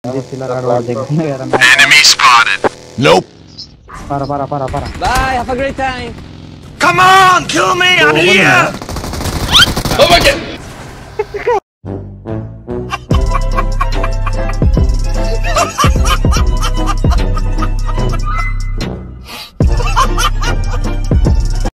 Enemy spotted. Nope. Para. Bye, have a great time. Come on, kill me, I'm here. Oh my god!